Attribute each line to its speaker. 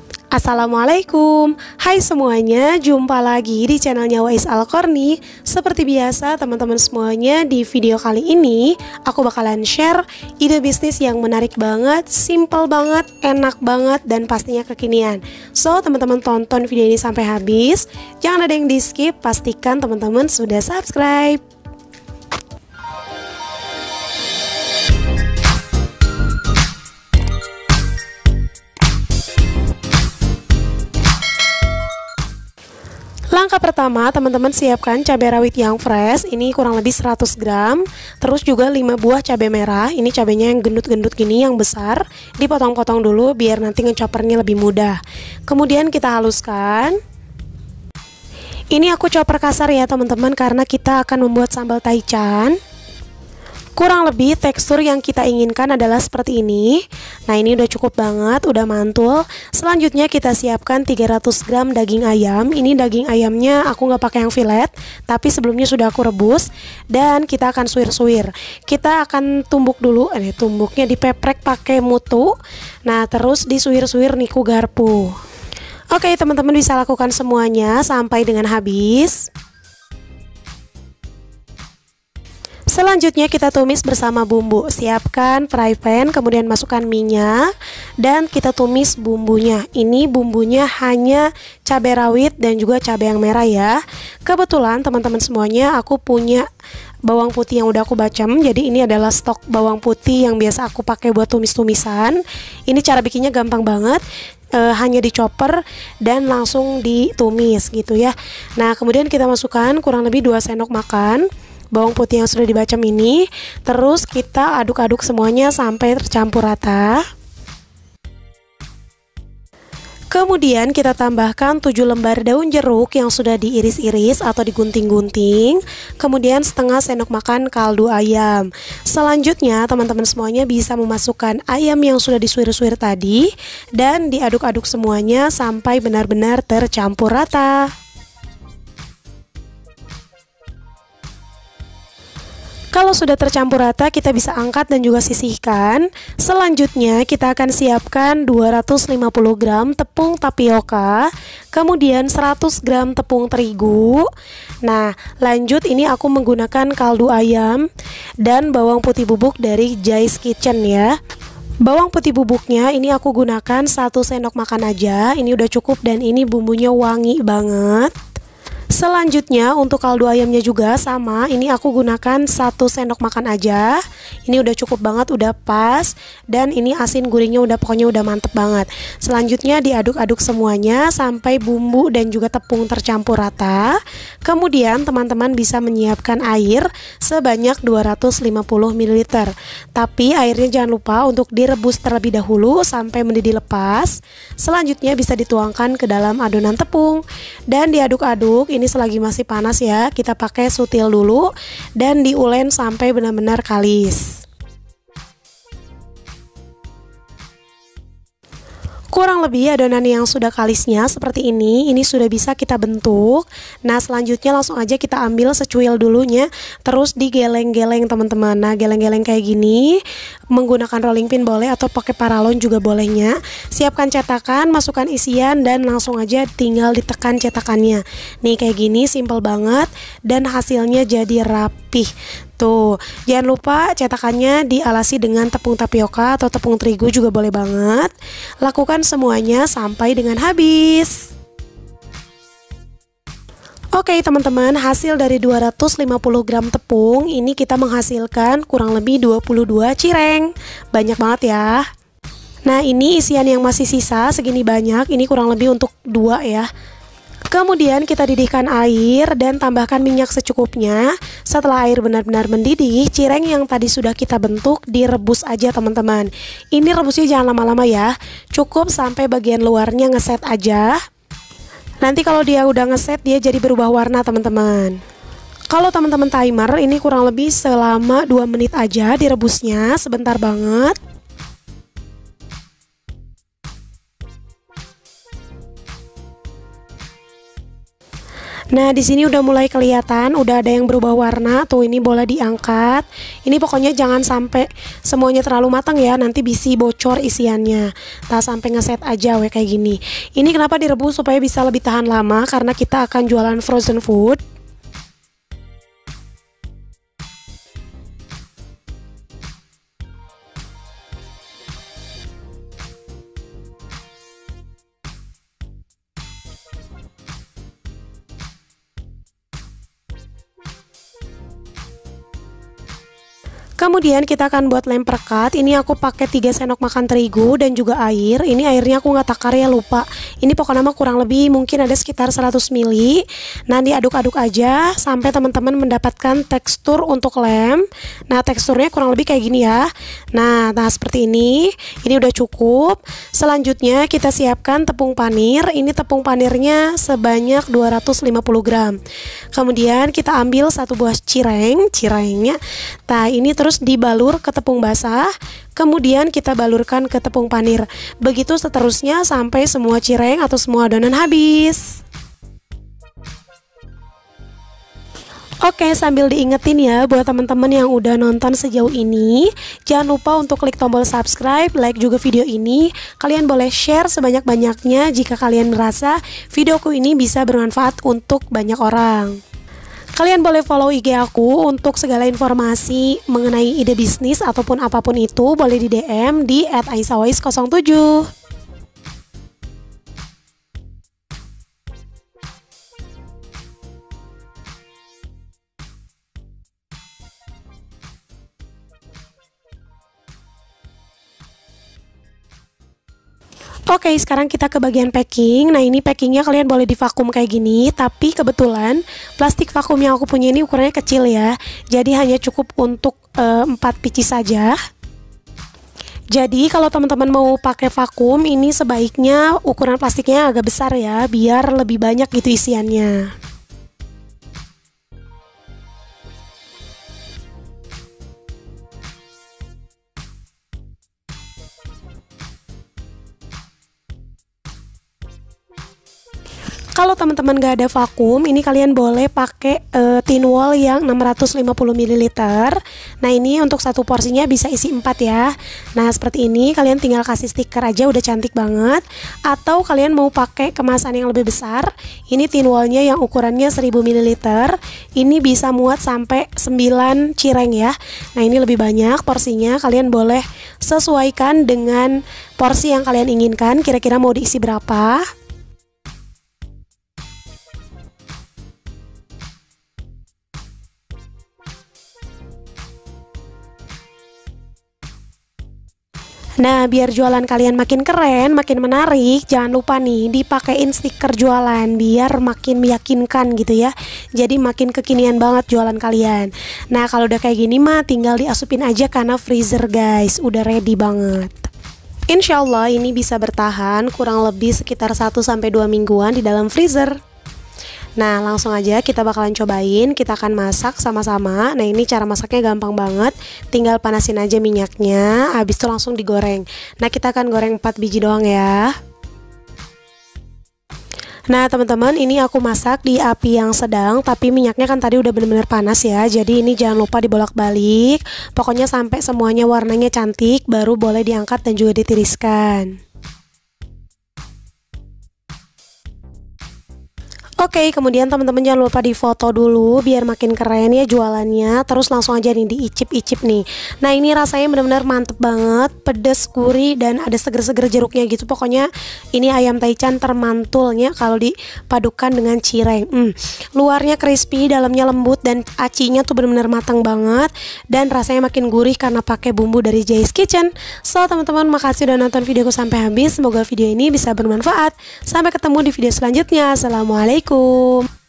Speaker 1: Assalamualaikum, hai semuanya, jumpa lagi di channelnya Wais Al-Korni. Seperti biasa teman-teman semuanya, di video kali ini aku bakalan share ide bisnis yang menarik banget, simple banget, enak banget, dan pastinya kekinian. So teman-teman tonton video ini sampai habis, jangan ada yang di skip, pastikan teman-teman sudah subscribe. Langkah pertama, teman-teman siapkan cabai rawit yang fresh, ini kurang lebih 100 gram. Terus juga 5 buah cabai merah, ini cabainya yang gendut-gendut gini, yang besar. Dipotong-potong dulu biar nanti ngechoppernya lebih mudah. Kemudian kita haluskan. Ini aku chopper kasar ya teman-teman, karena kita akan membuat sambal taichan. Kurang lebih tekstur yang kita inginkan adalah seperti ini. Nah ini udah cukup banget, udah mantul. Selanjutnya kita siapkan 300 gram daging ayam. Ini daging ayamnya aku nggak pakai yang filet, tapi sebelumnya sudah aku rebus. Dan kita akan suwir-suwir. Kita akan tumbuk dulu, tumbuknya dipeprek pakai mutu. Nah terus disuwir-suwir niku garpu. Oke teman-teman, bisa lakukan semuanya sampai dengan habis. Selanjutnya kita tumis bersama bumbu. Siapkan fry pan, kemudian masukkan minyak, dan kita tumis bumbunya. Ini bumbunya hanya cabai rawit dan juga cabai yang merah ya. Kebetulan teman-teman semuanya aku punya bawang putih yang udah aku bacem. Jadi ini adalah stok bawang putih yang biasa aku pakai buat tumis-tumisan. Ini cara bikinnya gampang banget. Hanya dicoper dan langsung ditumis gitu ya. Nah kemudian kita masukkan kurang lebih 2 sendok makan bawang putih yang sudah dibacem ini. Terus kita aduk-aduk semuanya sampai tercampur rata. Kemudian kita tambahkan 7 lembar daun jeruk yang sudah diiris-iris atau digunting-gunting. Kemudian setengah sendok makan kaldu ayam. Selanjutnya teman-teman semuanya bisa memasukkan ayam yang sudah disuir-suir tadi dan diaduk-aduk semuanya sampai benar-benar tercampur rata. Kalau sudah tercampur rata, kita bisa angkat dan juga sisihkan. Selanjutnya kita akan siapkan 250 gram tepung tapioka, kemudian 100 gram tepung terigu. Nah lanjut, ini aku menggunakan kaldu ayam dan bawang putih bubuk dari Jai's Kitchen ya. Bawang putih bubuknya ini aku gunakan 1 sendok makan aja. Ini udah cukup dan ini bumbunya wangi banget. Selanjutnya untuk kaldu ayamnya juga sama, ini aku gunakan 1 sendok makan aja. Ini udah cukup banget, udah pas. Dan ini asin gurihnya pokoknya udah mantep banget. Selanjutnya diaduk-aduk semuanya sampai bumbu dan juga tepung tercampur rata. Kemudian teman-teman bisa menyiapkan air sebanyak 250 ml. Tapi airnya jangan lupa untuk direbus terlebih dahulu sampai mendidih lepas. Selanjutnya bisa dituangkan ke dalam adonan tepung dan diaduk-aduk. Ini selagi masih panas ya, kita pakai sutil dulu dan diulen sampai benar-benar kalis. Kurang lebih adonan yang sudah kalisnya seperti ini sudah bisa kita bentuk. Nah selanjutnya langsung aja kita ambil secuil dulunya, terus digeleng-geleng teman-teman. Nah geleng-geleng kayak gini, menggunakan rolling pin boleh atau pakai paralon juga bolehnya. Siapkan cetakan, masukkan isian dan langsung aja tinggal ditekan cetakannya. Nih kayak gini, simple banget dan hasilnya jadi rapih. Tuh, jangan lupa cetakannya dialasi dengan tepung tapioka atau tepung terigu juga boleh banget. Lakukan semuanya sampai dengan habis. Oke teman-teman, hasil dari 250 gram tepung ini kita menghasilkan kurang lebih 22 cireng. Banyak banget ya. Nah ini isian yang masih sisa segini banyak, ini kurang lebih untuk 2 ya. Kemudian kita didihkan air dan tambahkan minyak secukupnya. Setelah air benar-benar mendidih, cireng yang tadi sudah kita bentuk direbus aja teman-teman. Ini rebusnya jangan lama-lama ya, cukup sampai bagian luarnya ngeset aja. Nanti kalau dia udah ngeset, dia jadi berubah warna teman-teman. Kalau teman-teman timer, ini kurang lebih selama 2 menit aja direbusnya, sebentar banget. Nah, di sini udah mulai kelihatan, udah ada yang berubah warna. Tuh, ini boleh diangkat. Ini pokoknya jangan sampai semuanya terlalu matang ya, nanti bisa bocor isiannya. Tak sampai ngeset aja we kayak gini. Ini kenapa direbus supaya bisa lebih tahan lama, karena kita akan jualan frozen food. Kemudian kita akan buat lem perekat. Ini aku pakai 3 sendok makan terigu dan juga air. Ini airnya aku nggak takar ya, lupa. Ini pokoknya mah kurang lebih mungkin ada sekitar 100 ml. Nah, diaduk-aduk aja sampai teman-teman mendapatkan tekstur untuk lem. Nah, teksturnya kurang lebih kayak gini ya. Nah, seperti ini. Ini udah cukup. Selanjutnya kita siapkan tepung panir. Ini tepung panirnya sebanyak 250 gram. Kemudian kita ambil 1 buah cirengnya. Nah, ini terus dibalur ke tepung basah, kemudian kita balurkan ke tepung panir. Begitu seterusnya sampai semua cireng atau semua adonan habis. Oke, sambil diingetin ya buat teman-teman yang udah nonton sejauh ini, jangan lupa untuk klik tombol subscribe, like juga video ini. Kalian boleh share sebanyak-banyaknya jika kalian merasa videoku ini bisa bermanfaat untuk banyak orang. Kalian boleh follow IG aku untuk segala informasi mengenai ide bisnis ataupun apapun itu, boleh di DM di @aisawais07. Oke, sekarang kita ke bagian packing. Nah, ini packingnya kalian boleh divakum kayak gini, tapi kebetulan plastik vakum yang aku punya ini ukurannya kecil ya, jadi hanya cukup untuk 4 pieces saja. Jadi kalau teman-teman mau pakai vakum, ini sebaiknya ukuran plastiknya agak besar ya, biar lebih banyak gitu isiannya. Kalau teman-teman gak ada vakum, ini kalian boleh pakai tin wall yang 650 ml. Nah, ini untuk satu porsinya bisa isi 4 ya. Nah, seperti ini kalian tinggal kasih stiker aja udah cantik banget. Atau kalian mau pakai kemasan yang lebih besar, ini tin wallnya yang ukurannya 1000 ml. Ini bisa muat sampai 9 cireng ya. Nah, ini lebih banyak porsinya, kalian boleh sesuaikan dengan porsi yang kalian inginkan, kira-kira mau diisi berapa. Nah, biar jualan kalian makin keren, makin menarik, jangan lupa nih dipakein stiker jualan biar makin meyakinkan gitu ya. Jadi makin kekinian banget jualan kalian. Nah, kalau udah kayak gini mah tinggal diasupin aja karena freezer guys, udah ready banget. Insya Allah ini bisa bertahan kurang lebih sekitar 1-2 mingguan di dalam freezer. Nah, langsung aja kita bakalan cobain, kita akan masak sama-sama. Nah, ini cara masaknya gampang banget, tinggal panasin aja minyaknya, habis itu langsung digoreng. Nah, kita akan goreng 4 biji doang ya. Nah, teman-teman, ini aku masak di api yang sedang, tapi minyaknya kan tadi udah bener-bener panas ya, jadi ini jangan lupa dibolak-balik. Pokoknya sampai semuanya warnanya cantik, baru boleh diangkat dan juga ditiriskan. Oke, kemudian teman-teman jangan lupa difoto dulu biar makin keren ya jualannya. Terus langsung aja nih diicip-icip nih. Nah, ini rasanya benar-benar mantep banget, pedas, gurih, dan ada seger-seger jeruknya gitu. Pokoknya ini ayam taichan termantulnya kalau dipadukan dengan cireng. Luarnya crispy, dalamnya lembut, dan acinya tuh benar-benar matang banget. Dan rasanya makin gurih karena pakai bumbu dari Jai's Kitchen. So, teman-teman, makasih udah nonton videoku sampai habis. Semoga video ini bisa bermanfaat. Sampai ketemu di video selanjutnya. Assalamualaikum.